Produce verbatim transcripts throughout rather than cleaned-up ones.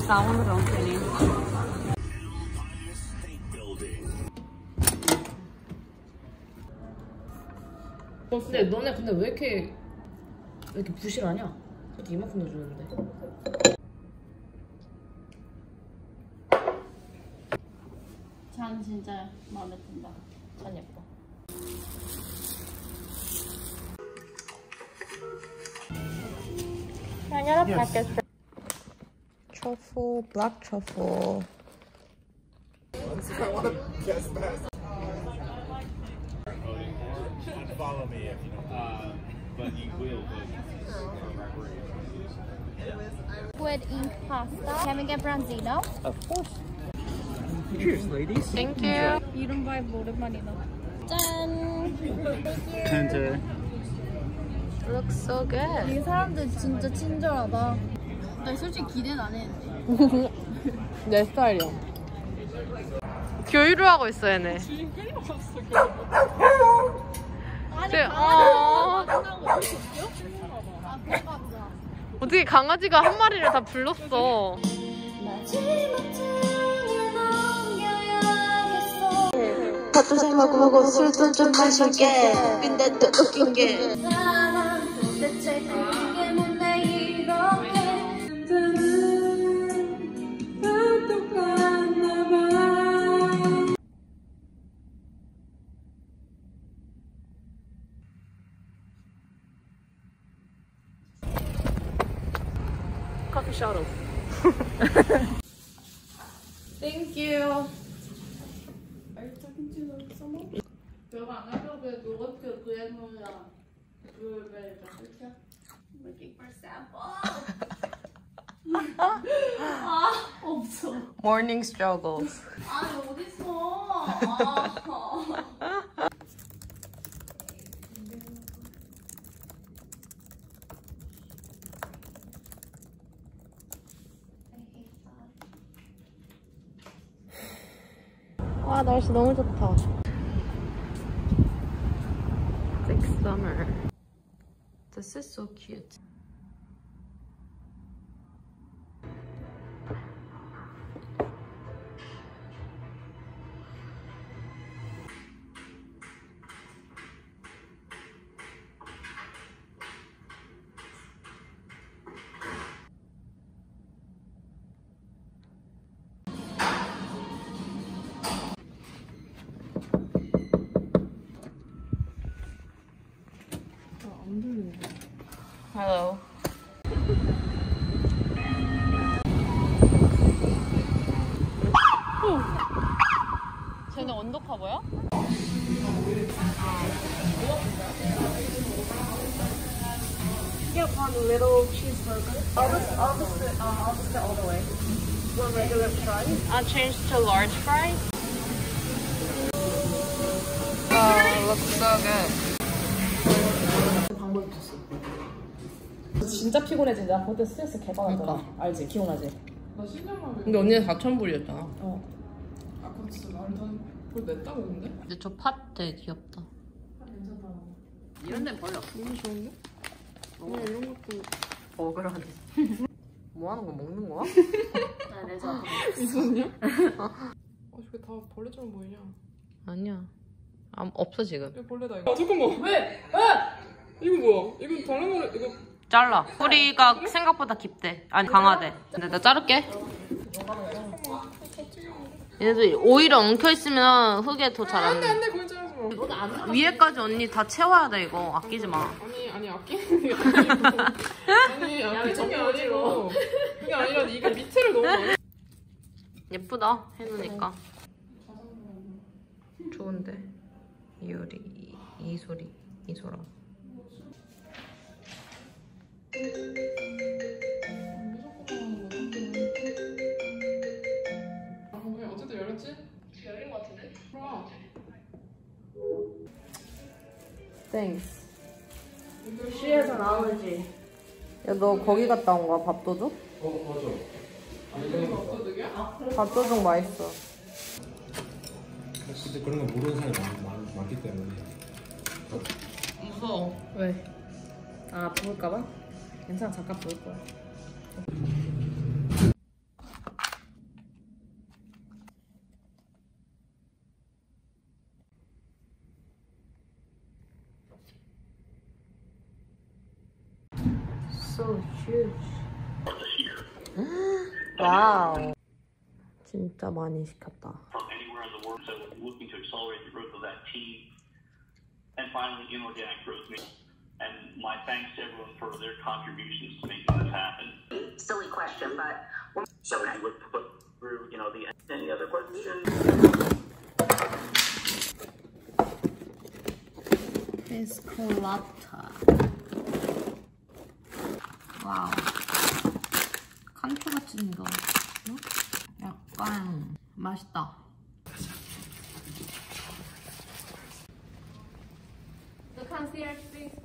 싸우는 런쥔이. 근데 너네 근데 왜 이렇게 왜 이렇게 부실하냐? 그래도 이만큼 넣어주는데. 잔 진짜 마음에 든다. 잔 예뻐. Another package. Truffle, black truffle. I want to guess that. Follow me if you don't. Uh, but you will. Squid ink pasta. Can we get branzino? Of course. Cheers, ladies. Thank you. 이런 바이브 오랜만이다. 짠. And uh, Looks so good. 이 사람들 진짜 친절하다. 나 솔직히 기대는 안 했는데. 내 스타일이야. 교류를 하고 있어 얘네. 지금 끊임없어. 네, 어... 어떻게 강아지가 한 마리를 다 불렀어. 밥도 잘 먹고 술도 좀 마실게. 근데 또 웃긴 게 대체 그게 뭔데 이렇게 다 똑같나 봐. 커피 샤워. Thank you. 내가 안 하려고 해도 이렇게 그래놓으면 그걸 왜 이렇게 Looking for sample. 아 없어. Morning struggles. 아니 어딨어. 아. 와 날씨 너무 좋다. Like summer. This is so cute. Hello. 쟤네 언더카 뭐야? Get one little cheeseburger. I'll just, I'll just, uh, I'll just get all the way. One regular fries. I'll change to large fries. Oh, looks so good. 방법이 있었어. 진짜 피곤해진다. 그때 스트레스 개받았잖아. 그러니까. 알지? 기억나지? 나 신념하면. 근데 언니는 사천 불이었잖아. 어. 아까 진짜 말도 안. 그걸 냈다고 근데? 근데 저 팥 되게 귀엽다. 아 괜찮다. 이런 데는 벌레 없어. 너무 좋은데? 어 이런 것도. 먹으라니. 뭐 하는 거야? 먹는 거야? 나 레저. 있었냐? 아 저게 다 벌레처럼 보이냐? 아니야. 아, 없어 지금. 이거 벌레다 이거. 아 잠깐만. 왜? 왜? 이거 뭐야? 이거 다른 거래 이거. 잘라. 뿌리가 생각보다 깊대. 아니 강하대. 근데 나 자를게. 얘네들 오히려 엉켜있으면 흙에 더 잘 안 돼. 안돼 거기 자르지 마. 위에까지 언니 다 채워야 돼 이거. 아끼지 마. 아니 아니 아끼는 게 아니고. 아니 아끼는 게 아니고. 그게 아니라 이게 밑에를 너무 많이. 예쁘다 해놓으니까. 좋은데. 이효리 이소리 이소라. 어쨌든 열렸지? 열린 것 같은데? 그럼. Thanks. 시에서 나오지. 야 너 거기 갔다 온 거야? 밥도둑? 어 맞아. 이거 어떠득이야? 밥도둑 맛있어. 근데 그런 거 모르는 사람이 많, 많, 많기 때문에. 무서워. 왜? 아 부을까봐? 괜찮아 잠깐 부을 거야. so huge. 와우. 진짜 많이 시켰다. From anywhere in the world, so looking to accelerate the growth of that team, and finally inorganic growth. And my thanks to everyone for their contributions to making this happen. Silly question, but so we would put through, you know, the any other questions? 에스컬라타. 와우. 칸초같이 생겨. 어? 약간 맛있다. The concierge, please.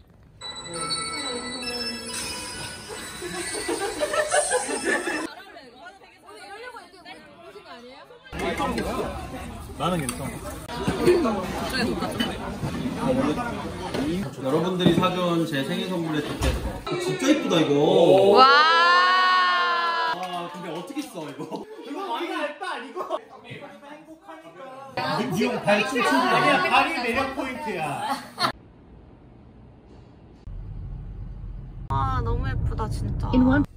나는 괜찮아. 여러분들이 사준 제 생일 선물에 좋겠어. 진짜 이쁘다 이거. 와. 아 근데 어떻게 써 이거? 이거 많이 알바 이거. 행복하니까. 니형 발 춤추는 거 아니야? 발이 매력 포인트야. 아 너무 예쁘다 진짜.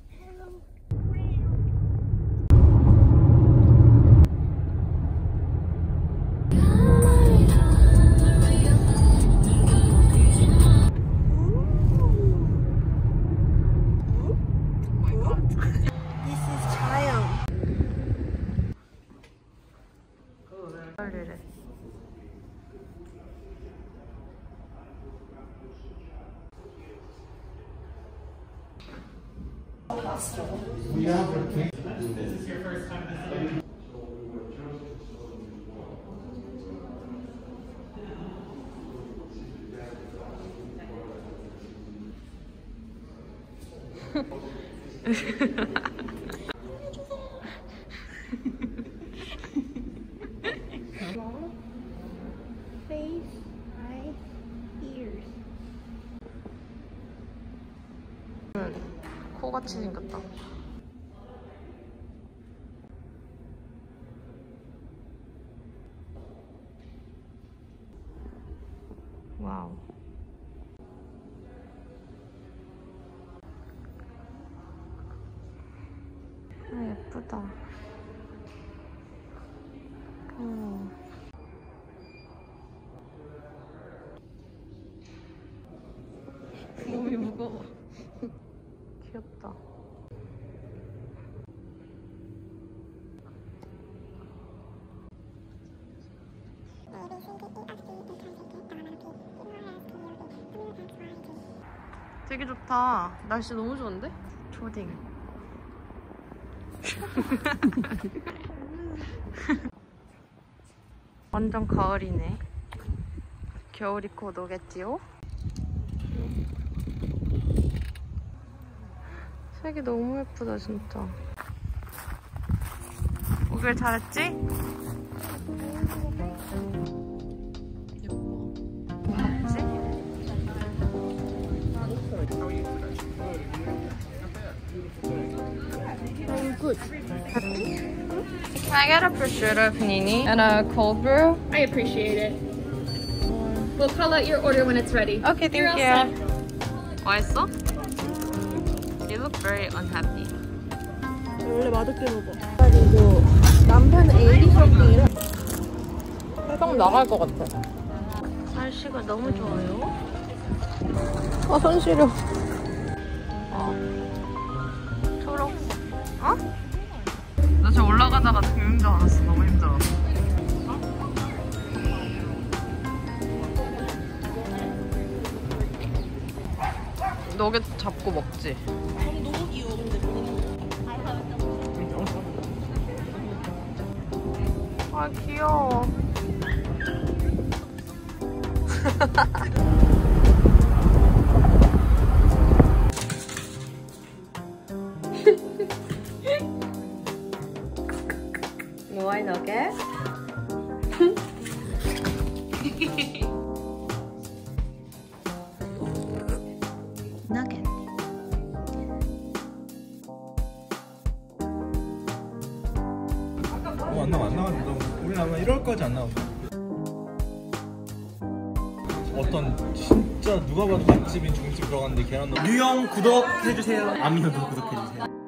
Face, eyes, ears. 코같이 생겼다. 와우. 아 예쁘다. 어. 몸이 무거워. 귀엽다. 되게 좋다. 날씨 너무 좋은데? 초딩. 완전 가을이네. 겨울이 곧 오겠지요? 색이 너무 예쁘다 진짜. 오길 잘했지? 예뻐. 맞지? I'm good. Can I get a prosciutto panini and a cold brew? I appreciate it. We'll call out your order when it's ready. Okay, thank You're all you. set. 맛있어? You look very unhappy. 원래 맛없게 먹어. 그리고 남편 에이리 쇼핑이라 해성 나갈 것 같아. 날씨가 너무 좋아요. 아, 손 시려. 어. 초록. 어? 나 저 올라가다가 되게 힘들 알았어. 너무 힘들었어. 너게 잡고 먹지? 너무 귀여워, 근데 아 귀여워. 뭐야 너게? 너게. 어, 안 나와, 안 나와. 우리 아마 이럴 거지 안 나와. 어때? 싶었던 진짜 누가 봐도 맛집인 중국집 들어갔는데 계란도 뉴영 구독해주세요. 아미오도 구독해주세요.